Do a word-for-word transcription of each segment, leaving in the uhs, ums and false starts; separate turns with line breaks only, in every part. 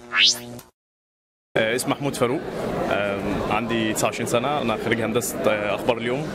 اسمي محمود فاروق، عندي تسعة وعشرين سنة، أنا خريج هندسة أخبار اليوم.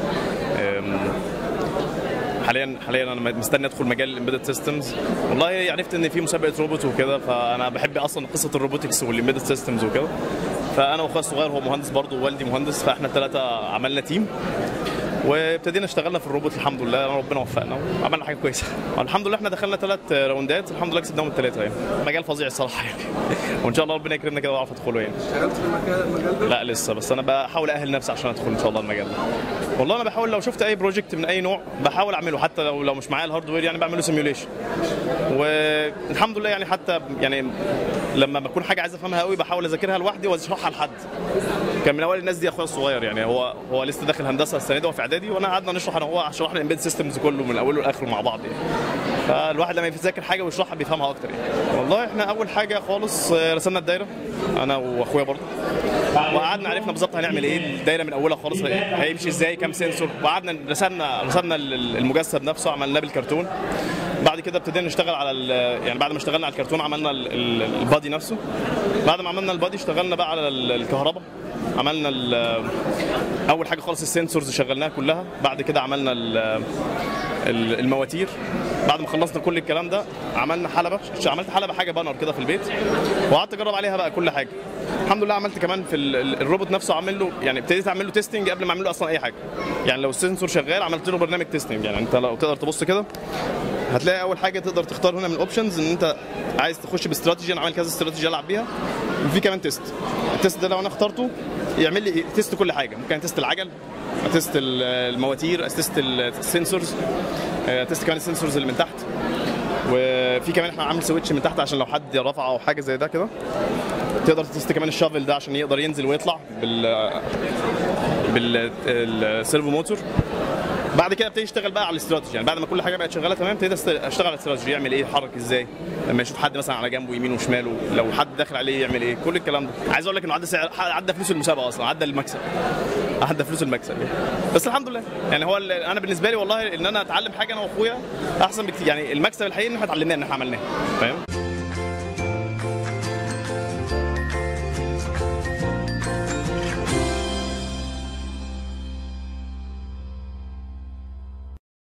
حاليا حاليا انا مستني ادخل مجال الامبيدد سيستمز. والله عرفت ان في مسابقه روبوت وكده، فانا بحب اصلا قصه الروبوتكس والامبيدد سيستمز وكده. فانا واخويا الصغير هو مهندس برضه ووالدي مهندس، فاحنا الثلاثه عملنا تيم وابتدينا اشتغلنا في الروبوت. الحمد لله ربنا وفقنا وعملنا حاجه كويسه. الحمد لله احنا دخلنا ثلاث راوندات، الحمد لله كسبناهم الثلاثه. يعني مجال فظيع الصراحه يعني وان شاء الله ربنا يكرمنا كده واعرف ادخله. يعني
اشتغلت في المجال ده؟
لا لسه، بس انا بحاول ااهل نفسي عشان ادخل ان شاء الله المجال ده. والله انا بحاول لو شفت اي بروجكت من اي نوع بحاول اعمله، حتى لو لو مش معايا الهاردوير يعني بعمله سيميوليشن. والحمد لله يعني حتى يعني لما بكون حاجه عايز افهمها قوي بحاول اذاكرها لوحدي واشرحها لحد. كان من اول الناس دي اخويا الصغير، يعني هو هو لسه داخل هندسه السنه دي وفي اعدادي، وانا قعدنا نشرح انا وهو شرحنا الامبيد سيستمز كله من اوله لاخره مع بعض. يعني فالواحد لما يذاكر حاجه ويشرحها بيفهمها اكتر. يعني والله احنا اول حاجه خالص رسمنا الدايره انا واخويا برضه، وقعدنا عرفنا بالظبط هنعمل ايه الدايره من اولها خالص، هيمشي ازاي، كام سنسور، وقعدنا رسمنا رسمنا المجسد نفسه عملناه بالكرتون. بعد كده ابتدينا نشتغل على يعني بعد ما اشتغلنا على الكرتون عملنا البادي نفسه. بعد ما عملنا البادي اشتغلنا بقى على الكهرباء، عملنا اول حاجه خالص السنسورز شغلناها كلها. بعد كده عملنا المواتير. بعد ما خلصنا كل الكلام ده عملنا حلبه، عملت حلبه حاجه بانر كده في البيت وقعدت اجرب عليها بقى كل حاجه. الحمد لله عملت كمان في الروبوت نفسه، عامل له يعني ابتديت اعمل له تيستنج قبل ما اعمل له اصلا اي حاجه. يعني لو السنسور شغال عملت له برنامج تيستنج. يعني انت لو تقدر تبص كده هتلاقي اول حاجه تقدر تختار هنا من الاوبشنز ان انت عايز تخش باستراتيجي. انا عامل كذا استراتيجي العب بيها، وفي كمان تيست. التيست ده لو انا اخترته يعمل لي تيست كل حاجه، ممكن تيست العجل، تيست المواتير، تيست السنسورز، تيست كمان السنسورز اللي من تحت. وفي كمان احنا عامل سويتش من تحت عشان لو حد رفع او حاجه زي ده كده تقدر تست كمان الشافل ده عشان يقدر ينزل ويطلع بال بالسيرفو موتور. بعد كده ابتدي اشتغل بقى على الاستراتيجي. يعني بعد ما كل حاجه بقت شغاله تمام ابتدي اشتغل على الاستراتيجي، يعمل ايه، يتحرك ازاي، لما يشوف حد مثلا على جنبه يمين وشماله، لو حد داخل عليه يعمل ايه، كل الكلام ده. عايز اقول لك انه عدى سعر، عدى فلوس المسابقه اصلا، عدى المكسب، عدى فلوس المكسب. يعني بس الحمد لله. يعني هو انا بالنسبه لي والله ان انا اتعلم حاجه انا واخويا احسن بكتير. يعني المكسب الحقيقي ان احنا اتعلمناه، ان احنا عملناه، فاهم.